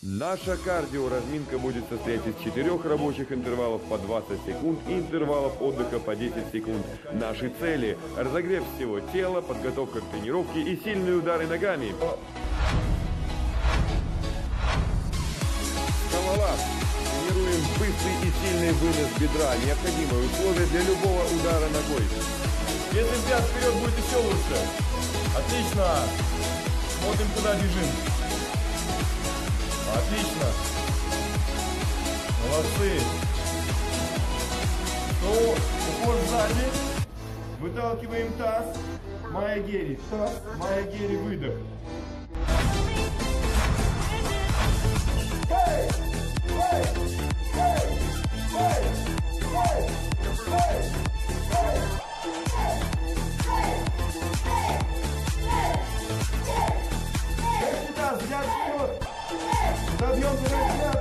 Наша кардиоразминка будет состоять из 4 рабочих интервалов по 20 секунд и интервалов отдыха по 10 секунд. Наши цели – разогрев всего тела, подготовка к тренировке и сильные удары ногами. Скалолаз. Тренируем быстрый и сильный вынос бедра. Необходимое условие для любого удара ногой. Если взгляд вперед, будет еще лучше. Отлично. Смотрим, куда бежим. Отлично. Молодцы. То упор сзади. Выталкиваем таз. Майя Гери. Таз. Майя Гери. Выдох. Таз, взгляд вперед. Подъем, взгляд.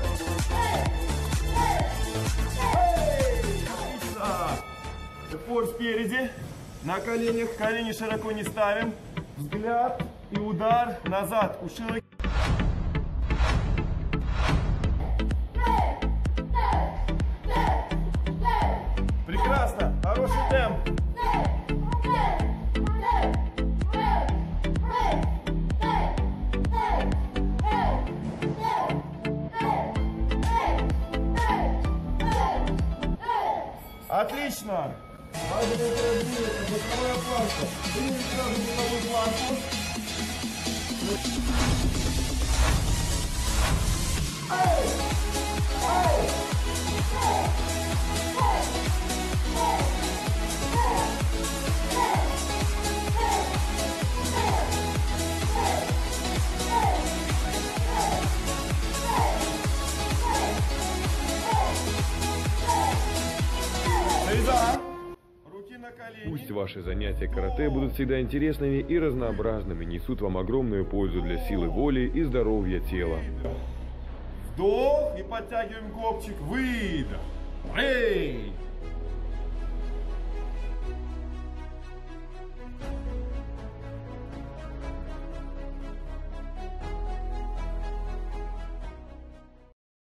Отлично. Упор спереди. На коленях. Колени широко не ставим. Взгляд и удар назад. Уши. Прекрасно. Хороший темп. Отлично! Базовое упражнение, боковая планка. Приняли сразу боковую планку. Руки на колени. Пусть ваши занятия карате будут всегда интересными и разнообразными, несут вам огромную пользу для силы воли и здоровья тела. Вдох и подтягиваем копчик. Выдох. Эй!